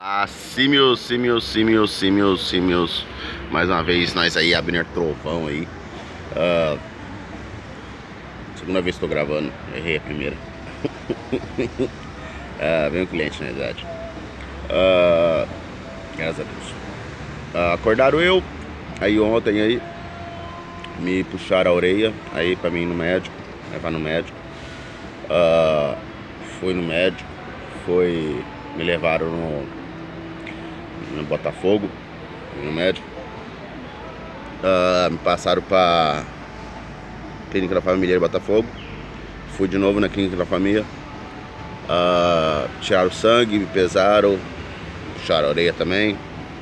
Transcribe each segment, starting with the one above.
Ah, símios. Mais uma vez nós aí abrindo trovão aí. Segunda vez que tô gravando, errei a primeira. Vem um cliente na verdade. Graças a Deus. Acordaram eu. Aí ontem aí me puxaram a orelha aí pra mim ir no médico, levar no médico. Fui no médico, me levaram no Botafogo, no médico. Me passaram pra Clínica da Família de Botafogo. Fui de novo na Clínica da Família. Tiraram sangue, me pesaram, puxaram a orelha também.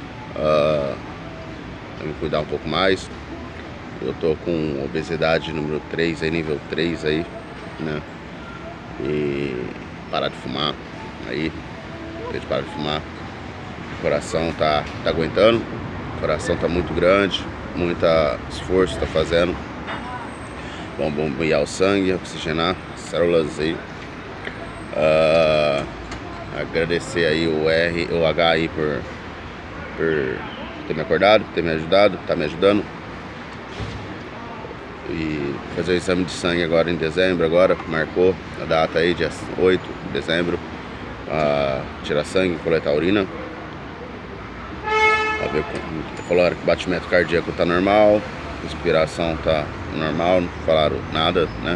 Pra me cuidar um pouco mais. Eu tô com obesidade número 3, aí, nível 3 aí, né? E parar de fumar aí. De parar de fumar. O coração tá aguentando. O coração tá muito grande. Muito esforço tá fazendo. Vamos bombear o sangue, oxigenar as células aí. Agradecer aí o H aí por ter me acordado, ter me ajudado, tá me ajudando. E fazer o exame de sangue agora em dezembro, agora marcou a data aí, dia 8 de dezembro. Tirar sangue, coletar a urina. Falaram que o batimento cardíaco tá normal, respiração tá normal, não falaram nada, né?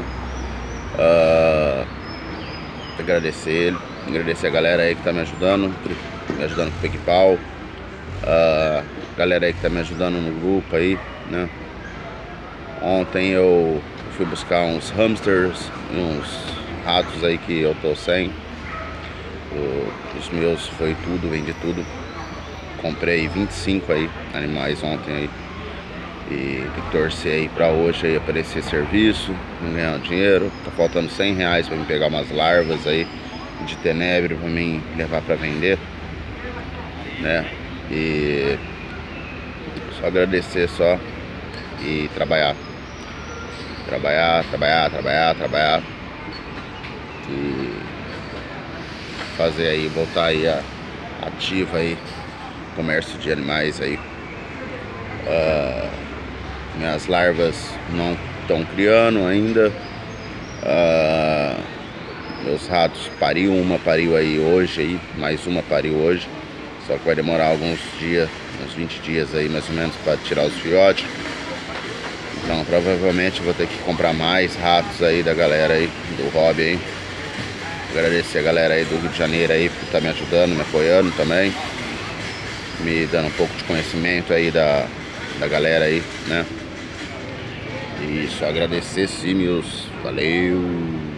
Agradecer a galera aí que tá me ajudando com o PayPal. Galera aí que tá me ajudando no grupo aí, né? Ontem eu fui buscar uns hamsters e uns ratos aí que eu tô sem. Os meus foi tudo, vendi tudo. Comprei 25 aí animais ontem aí. E tem que torcer aí pra hoje aí aparecer serviço, ganhar dinheiro. Tá faltando R$100 pra me pegar umas larvas aí de tenebro pra mim levar pra vender, né? E só agradecer só e trabalhar. E fazer aí, voltar aí ativa aí, comércio de animais aí. Minhas larvas não estão criando ainda. Meus ratos pariu aí hoje aí, mais uma pariu hoje. Só que vai demorar alguns dias, uns 20 dias aí mais ou menos para tirar os filhotes. Então provavelmente vou ter que comprar mais ratos aí da galera aí, do hobby aí. Agradecer a galera aí do Rio de Janeiro aí por estar me ajudando, me apoiando também. Me dando um pouco de conhecimento aí da galera aí, né? E só agradecer, símios. Valeu!